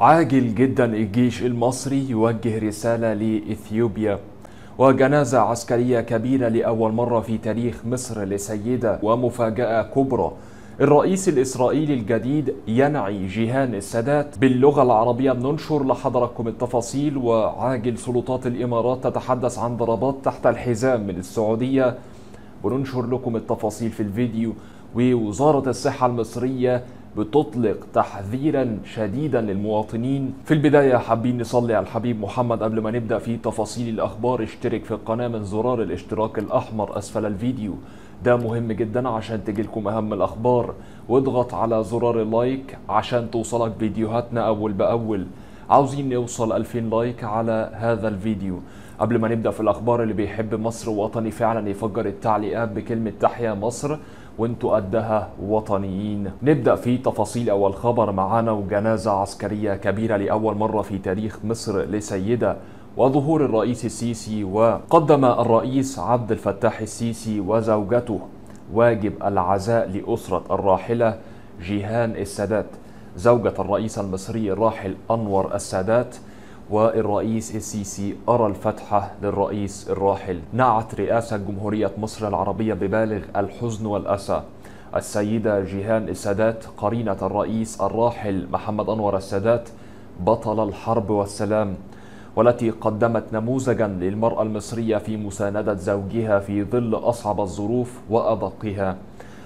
عاجل جدا الجيش المصري يوجه رسالة لإثيوبيا، وجنازة عسكرية كبيرة لأول مرة في تاريخ مصر لسيدة، ومفاجأة كبرى. الرئيس الإسرائيلي الجديد ينعي جيهان السادات باللغة العربية. بننشر لحضراتكم التفاصيل. وعاجل سلطات الإمارات تتحدث عن ضربات تحت الحزام من السعودية، وننشر لكم التفاصيل في الفيديو. ووزارة الصحة المصرية بتطلق تحذيرا شديدا للمواطنين. في البداية حابين نصلي على الحبيب محمد. قبل ما نبدأ في تفاصيل الأخبار، اشترك في القناة من زرار الاشتراك الأحمر أسفل الفيديو، ده مهم جدا عشان تجيلكم أهم الأخبار. واضغط على زرار اللايك عشان توصلك فيديوهاتنا أول بأول. عاوزين نوصل 2000 لايك على هذا الفيديو. قبل ما نبدأ في الأخبار، اللي بيحب مصر ووطني فعلا يفجر التعليقات بكلمة تحيا مصر، وانتوا قدها وطنيين. نبدأ في تفاصيل أول خبر معانا. وجنازة عسكرية كبيرة لأول مرة في تاريخ مصر لسيدة، وظهور الرئيس السيسي. وقدم الرئيس عبد الفتاح السيسي وزوجته واجب العزاء لأسرة الراحلة جيهان السادات، زوجة الرئيس المصري الراحل أنور السادات. والرئيس السيسي أرى الفتحة للرئيس الراحل. نعت رئاسة جمهورية مصر العربية ببالغ الحزن والأسى السيدة جيهان السادات، قرينة الرئيس الراحل محمد أنور السادات، بطل الحرب والسلام، والتي قدمت نموذجا للمرأة المصرية في مساندة زوجها في ظل أصعب الظروف وأدقها،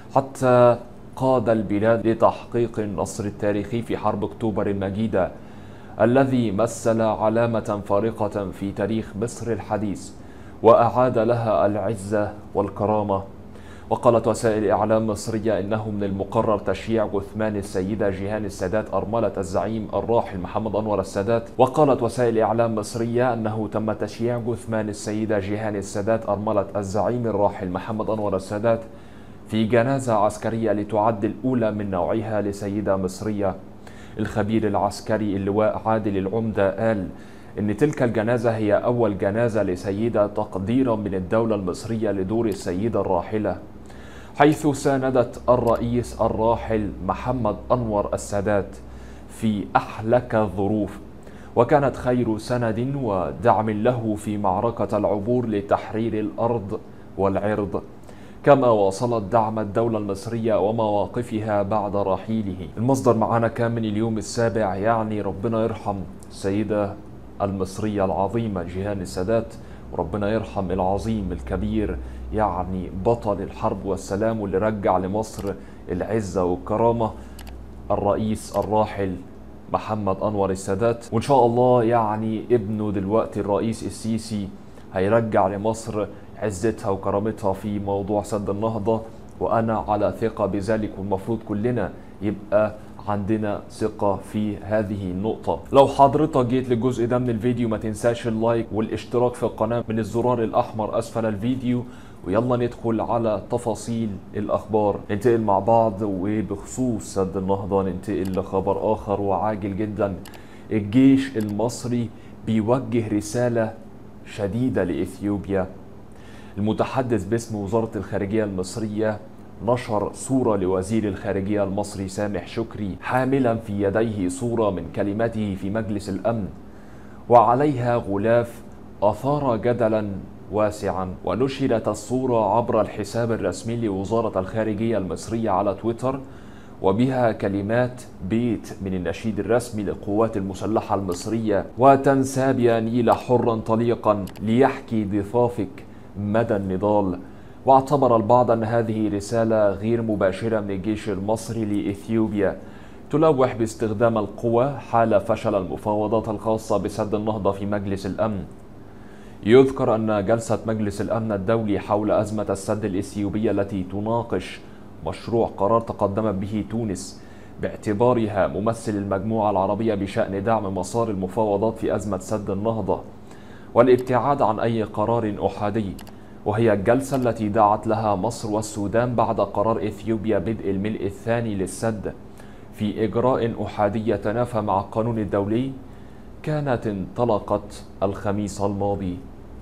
حتى قاد البلاد لتحقيق النصر التاريخي في حرب أكتوبر المجيدة، الذي مثل علامة فارقة في تاريخ مصر الحديث، وأعاد لها العزة والكرامة. وقالت وسائل إعلام مصرية إنه من المقرر تشييع جثمان السيدة جيهان السادات أرملة الزعيم الراحل محمد أنور السادات. وقالت وسائل إعلام مصرية أنه تم تشييع جثمان السيدة جيهان السادات أرملة الزعيم الراحل محمد أنور السادات في جنازة عسكرية لتعد الأولى من نوعها لسيدة مصرية. الخبير العسكري اللواء عادل العمدة قال إن تلك الجنازة هي أول جنازة لسيدة تقديرا من الدولة المصرية لدور السيدة الراحلة، حيث ساندت الرئيس الراحل محمد أنور السادات في أحلك الظروف، وكانت خير سند ودعم له في معركة العبور لتحرير الأرض والعرض، كما واصلت دعم الدولة المصرية ومواقفها بعد رحيله. المصدر معانا كان من اليوم السابع، يعني ربنا يرحم السيدة المصرية العظيمة جيهان السادات، وربنا يرحم العظيم الكبير، يعني بطل الحرب والسلام، واللي رجع لمصر العزة والكرامة، الرئيس الراحل محمد أنور السادات. وإن شاء الله يعني ابنه دلوقتي الرئيس السيسي هيرجع لمصر عزتها وكرامتها في موضوع سد النهضة، وأنا على ثقة بذلك، والمفروض كلنا يبقى عندنا ثقة في هذه النقطة. لو حضرتك جيت للجزء ده من الفيديو ما تنساش اللايك والاشتراك في القناة من الزرار الأحمر أسفل الفيديو. ويلا ندخل على تفاصيل الأخبار. ننتقل مع بعض، وبخصوص سد النهضة ننتقل لخبر آخر وعاجل جدا. الجيش المصري بيوجه رسالة شديدة لإثيوبيا. المتحدث باسم وزارة الخارجية المصرية نشر صورة لوزير الخارجية المصري سامح شكري حاملا في يديه صورة من كلمته في مجلس الأمن، وعليها غلاف أثار جدلا واسعا. ونشرت الصورة عبر الحساب الرسمي لوزارة الخارجية المصرية على تويتر، وبها كلمات بيت من النشيد الرسمي للقوات المسلحة المصرية: وتنسى بينيل حرا طليقا ليحكي ضفافك مدى النضال. واعتبر البعض أن هذه رسالة غير مباشرة من الجيش المصري لإثيوبيا تلوح باستخدام القوى حال فشل المفاوضات الخاصة بسد النهضة في مجلس الأمن. يذكر أن جلسة مجلس الأمن الدولي حول أزمة السد الإثيوبية التي تناقش مشروع قرار تقدمت به تونس باعتبارها ممثل المجموعة العربية بشأن دعم مسار المفاوضات في أزمة سد النهضة والابتعاد عن أي قرار أحادي، وهي الجلسة التي دعت لها مصر والسودان بعد قرار إثيوبيا بدء الملء الثاني للسد في إجراء أحادي يتنافى مع القانون الدولي، كانت انطلقت الخميس الماضي.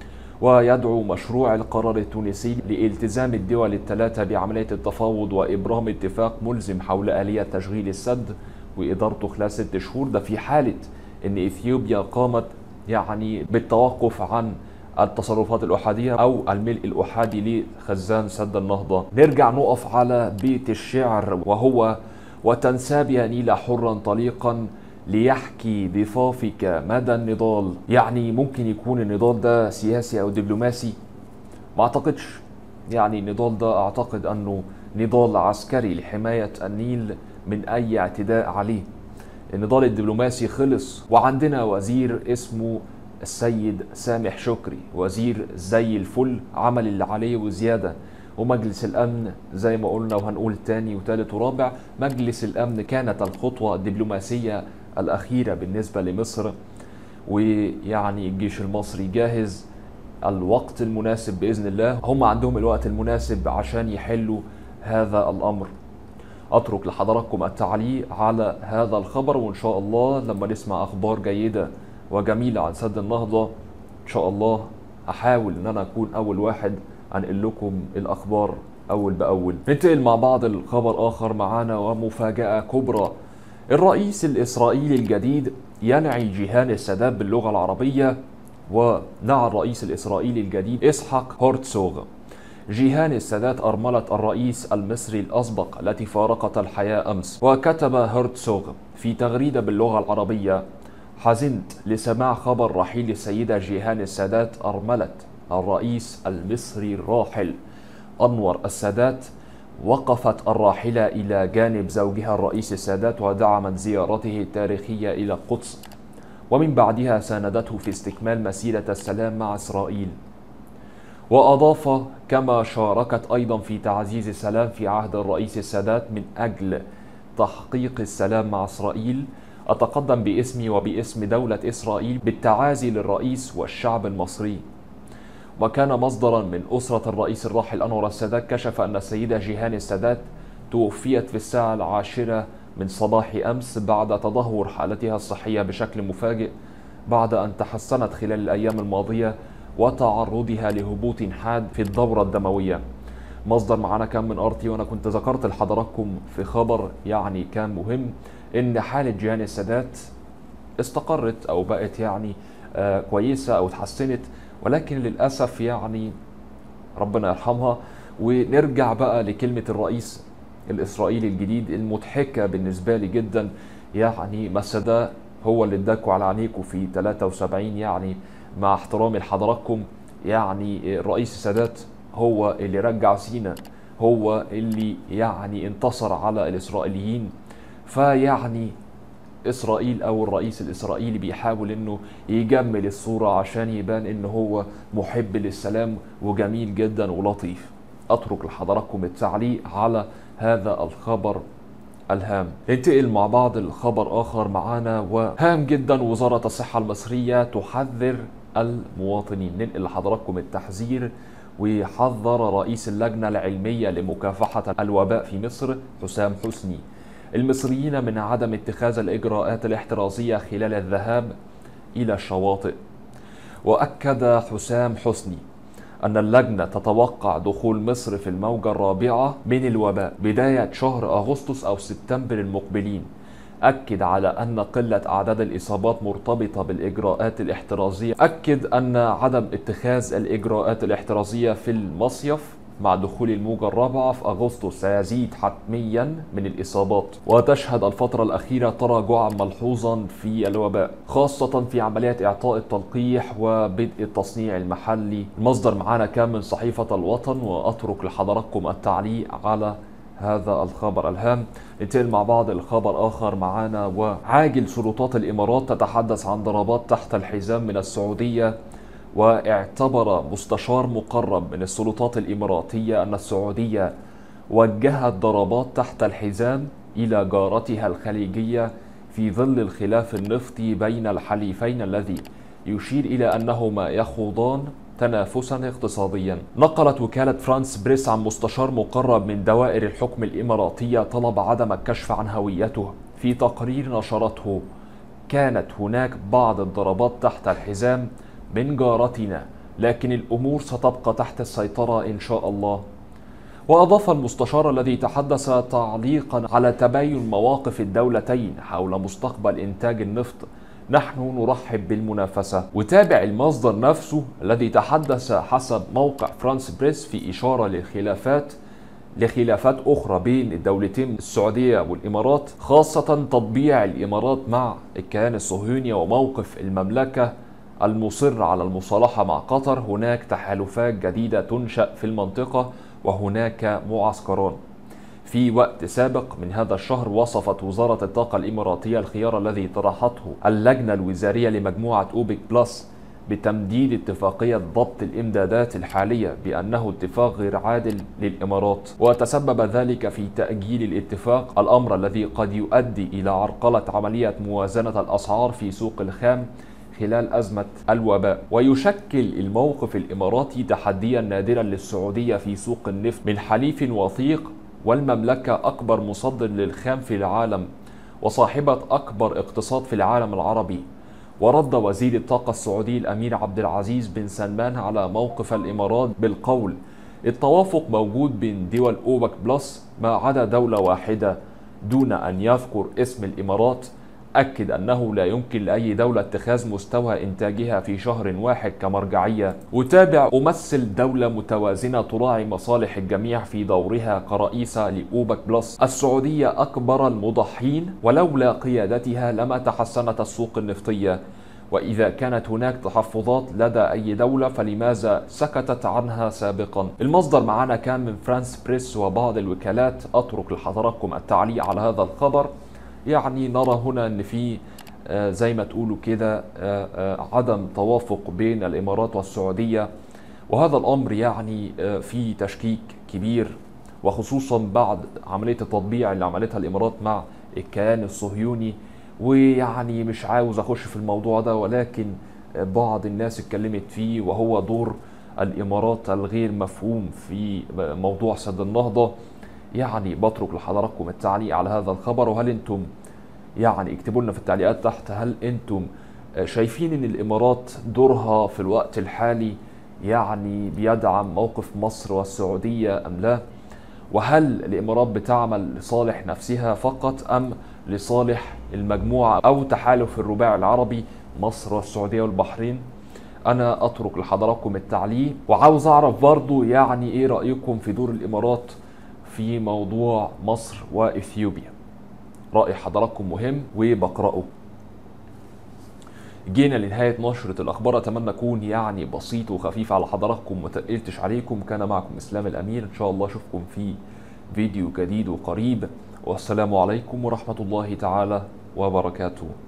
ويدعو مشروع القرار التونسي لالتزام الدول الثلاثة بعملية التفاوض وإبرام اتفاق ملزم حول آلية تشغيل السد وإدارته خلال 6 شهور، ده في حالة إن إثيوبيا قامت يعني بالتوقف عن التصرفات الأحادية أو الملء الأحادي لخزان سد النهضة. نرجع نقف على بيت الشعر وهو: وتنساب يا نيل حرا طليقا ليحكي ضفافك مدى النضال. يعني ممكن يكون النضال ده سياسي أو دبلوماسي؟ ما أعتقدش. يعني النضال ده أعتقد أنه نضال عسكري لحماية النيل من أي اعتداء عليه. النضال الدبلوماسي خلص، وعندنا وزير اسمه السيد سامح شكري، وزير زي الفل، عمل اللي عليه وزيادة. ومجلس الأمن زي ما قلنا وهنقول تاني وتالت ورابع، مجلس الأمن كانت الخطوة الدبلوماسية الأخيرة بالنسبة لمصر، ويعني الجيش المصري جاهز. الوقت المناسب بإذن الله، هم عندهم الوقت المناسب عشان يحلوا هذا الأمر. أترك لحضراتكم التعليق على هذا الخبر، وإن شاء الله لما نسمع أخبار جيدة وجميلة عن سد النهضة إن شاء الله أحاول إن أنا أكون أول واحد أنقل لكم الأخبار أول بأول. ننتقل مع بعض الخبر آخر معانا، ومفاجأة كبرى: الرئيس الإسرائيلي الجديد ينعي جيهان السادات باللغة العربية. ونعى الرئيس الإسرائيلي الجديد إسحاق هرتزوغ جيهان السادات أرملة الرئيس المصري الأسبق التي فارقت الحياة أمس. وكتب هرتزوغ في تغريدة باللغة العربية: حزنت لسماع خبر رحيل السيدة جيهان السادات أرملة الرئيس المصري الراحل أنور السادات. وقفت الراحلة إلى جانب زوجها الرئيس السادات ودعمت زيارته التاريخية إلى القدس، ومن بعدها ساندته في استكمال مسيرة السلام مع إسرائيل. وأضاف: كما شاركت أيضا في تعزيز السلام في عهد الرئيس السادات من أجل تحقيق السلام مع إسرائيل. أتقدم باسمي وباسم دولة إسرائيل بالتعازي للرئيس والشعب المصري. وكان مصدرا من أسرة الرئيس الراحل أنور السادات كشف أن السيدة جيهان السادات توفيت في الساعة 10 من صباح أمس بعد تدهور حالتها الصحية بشكل مفاجئ، بعد أن تحسنت خلال الأيام الماضية وتعرضها لهبوط حاد في الدورة الدموية. مصدر معانا كان من ارتي، وانا كنت ذكرت لحضراتكم في خبر يعني كان مهم ان حالة جيهان السادات استقرت او بقت يعني كويسة او اتحسنت، ولكن للأسف يعني ربنا يرحمها. ونرجع بقى لكلمة الرئيس الإسرائيلي الجديد المضحكة بالنسبة لي جدا، يعني بس ده هو اللي اداكوا على عينيكوا في 73. يعني مع احترامي لحضراتكم، يعني الرئيس السادات هو اللي رجع سيناء، هو اللي يعني انتصر على الإسرائيليين. فيعني إسرائيل أو الرئيس الإسرائيلي بيحاول إنه يجمل الصورة عشان يبان إنه هو محب للسلام وجميل جدا ولطيف. أترك لحضراتكم التعليق على هذا الخبر الهام. ننتقل مع بعض الخبر آخر معانا وهام جدا: وزارة الصحة المصرية تحذر المواطنين. ننقل لحضراتكم التحذير. وحذر رئيس اللجنة العلمية لمكافحة الوباء في مصر حسام حسني المصريين من عدم اتخاذ الإجراءات الاحترازية خلال الذهاب إلى الشواطئ. وأكد حسام حسني أن اللجنة تتوقع دخول مصر في الموجة الرابعة من الوباء بداية شهر أغسطس أو سبتمبر المقبلين. أكد على أن قلة أعداد الإصابات مرتبطة بالإجراءات الاحترازية. أكد أن عدم اتخاذ الإجراءات الاحترازية في المصيف مع دخول الموجة الرابعة في أغسطس سيزيد حتميا من الإصابات. وتشهد الفترة الأخيرة تراجعا ملحوظا في الوباء، خاصة في عمليات إعطاء التلقيح وبدء التصنيع المحلي. المصدر معنا كان من صحيفة الوطن، وأترك لحضراتكم التعليق على هذا الخبر الهام. ننتقل مع بعض الخبر آخر معنا. وعاجل سلطات الإمارات تتحدث عن ضربات تحت الحزام من السعودية. واعتبر مستشار مقرب من السلطات الإماراتية أن السعودية وجهت ضربات تحت الحزام إلى جارتها الخليجية في ظل الخلاف النفطي بين الحليفين الذي يشير إلى أنهما يخوضان تنافسا اقتصاديا. نقلت وكالة فرانس بريس عن مستشار مقرب من دوائر الحكم الإماراتية طلب عدم الكشف عن هويته في تقرير نشرته: كانت هناك بعض الضربات تحت الحزام من جارتنا، لكن الأمور ستبقى تحت السيطرة إن شاء الله. وأضاف المستشار الذي تحدث تعليقا على تباين مواقف الدولتين حول مستقبل إنتاج النفط: نحن نرحب بالمنافسة. وتابع المصدر نفسه الذي تحدث حسب موقع فرانس بريس في إشارة لخلافات أخرى بين الدولتين السعودية والإمارات، خاصة تطبيع الإمارات مع الكيان الصهيوني وموقف المملكة المصر على المصالحة مع قطر. هناك تحالفات جديدة تنشأ في المنطقة وهناك معسكران. في وقت سابق من هذا الشهر وصفت وزارة الطاقة الإماراتية الخيار الذي طرحته اللجنة الوزارية لمجموعة أوبك بلس بتمديد اتفاقية ضبط الإمدادات الحالية بأنه اتفاق غير عادل للإمارات، وتسبب ذلك في تأجيل الاتفاق، الأمر الذي قد يؤدي إلى عرقلة عملية موازنة الأسعار في سوق الخام خلال أزمة الوباء. ويشكل الموقف الإماراتي تحديا نادرا للسعودية في سوق النفط من حليف وثيق، والمملكة أكبر مصدر للخام في العالم وصاحبة أكبر اقتصاد في العالم العربي. ورد وزير الطاقة السعودي الأمير عبد العزيز بن سلمان على موقف الإمارات بالقول: التوافق موجود بين دول أوبك بلس ما عدا دولة واحدة دون أن يذكر اسم الإمارات. أكد أنه لا يمكن لأي دولة اتخاذ مستوى إنتاجها في شهر واحد كمرجعية. وتابع: أمثل دولة متوازنة تراعي مصالح الجميع في دورها كرئيسة لأوبك بلس. السعودية أكبر المضحين، ولولا قيادتها لما تحسنت السوق النفطية، وإذا كانت هناك تحفظات لدى أي دولة فلماذا سكتت عنها سابقا؟ المصدر معنا كان من فرانس بريس وبعض الوكالات. أترك لحضراتكم التعليق على هذا الخبر. يعني نرى هنا أن في زي ما تقولوا كده عدم توافق بين الإمارات والسعودية، وهذا الأمر يعني في تشكيك كبير، وخصوصا بعد عملية التطبيع اللي عملتها الإمارات مع الكيان الصهيوني. ويعني مش عاوز أخش في الموضوع ده، ولكن بعض الناس اتكلمت فيه، وهو دور الإمارات الغير مفهوم في موضوع سد النهضة. يعني بترك لحضراتكم التعليق على هذا الخبر، وهل انتم يعني اكتبوا لنا في التعليقات تحت، هل انتم شايفين ان الامارات دورها في الوقت الحالي يعني بيدعم موقف مصر والسعودية ام لا؟ وهل الامارات بتعمل لصالح نفسها فقط ام لصالح المجموعة او تحالف الرباعي العربي مصر والسعودية والبحرين؟ انا اترك لحضراتكم التعليق، وعاوز اعرف برضو يعني ايه رأيكم في دور الامارات في موضوع مصر وإثيوبيا. رأي حضراتكم مهم وبقرأه. جينا لنهاية نشرة الأخبار، أتمنى أكون يعني بسيط وخفيف على حضراتكم ومتقلتش عليكم. كان معكم إسلام الأمير، إن شاء الله أشوفكم في فيديو جديد وقريب، والسلام عليكم ورحمة الله تعالى وبركاته.